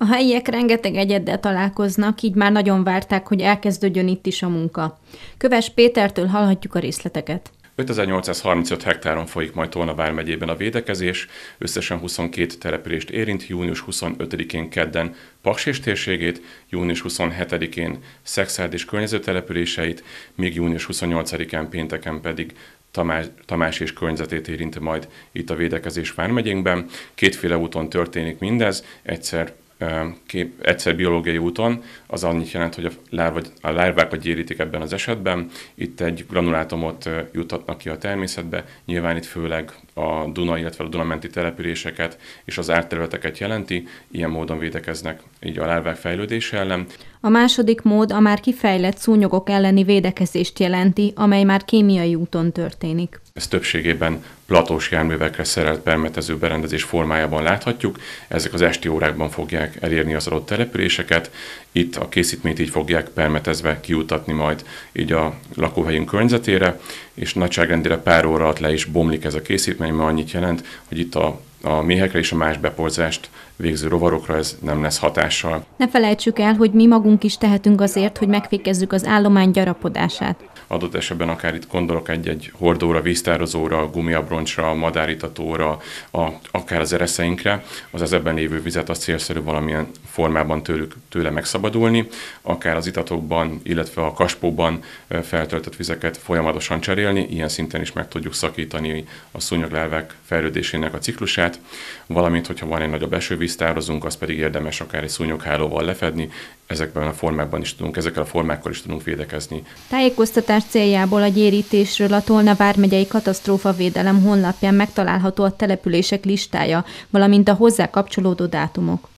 A helyiek rengeteg egyeddel találkoznak, így már nagyon várták, hogy elkezdődjön itt is a munka. Köves Pétertől hallhatjuk a részleteket. 5835 hektáron folyik majd Tolna vármegyében a védekezés, összesen 22 települést érint, június 25-én kedden Paksés térségét, június 27-én Szekszárd és környező településeit, míg június 28-án pénteken pedig Tamás és környezetét érinti majd itt a védekezés vármegyénkben. Kétféle úton történik mindez, egyszer biológiai úton, az annyit jelent, hogy a lárvákat gyérítik ebben az esetben. Itt egy granulátumot juttatnak ki a természetbe, nyilván itt főleg a Duna, illetve a Dunamenti településeket és az árterületeket jelenti, ilyen módon védekeznek így a lárvák fejlődése ellen. A második mód a már kifejlett szúnyogok elleni védekezést jelenti, amely már kémiai úton történik. Ez többségében platós járművekre szerelt permetező berendezés formájában láthatjuk. Ezek az esti órákban fogják elérni az adott településeket. Itt a készítményt így fogják permetezve kijuttatni majd így a lakóhelyünk környezetére, és nagyságrendire pár óra alatt le is bomlik ez a készítmény, mert annyit jelent, hogy itt a méhekre és a más beporzást végző rovarokra ez nem lesz hatással. Ne felejtsük el, hogy mi magunk is tehetünk azért, hogy megfékezzük az állomány gyarapodását. Adott esetben akár itt gondolok egy hordóra, víztározóra, gumiabroncsra, madáritatóra, akár az ereszeinkre, az ebben lévő vizet az célszerű valamilyen formában tőle megszabadulni, akár az itatokban, illetve a kaspóban feltöltött vizeket folyamatosan cserélni, ilyen szinten is meg tudjuk szakítani a szúnyoglárvák fejlődésének a ciklusát, valamint, hogyha van egy nagyobb esővíztározónk, az pedig érdemes akár egy szúnyoghálóval lefedni, ezekkel a formákkal is tudunk védekezni. Tájékoztatás céljából a gyérítésről a Tolna vármegyei katasztrófavédelem honlapján megtalálható a települések listája, valamint a hozzá kapcsolódó dátumok.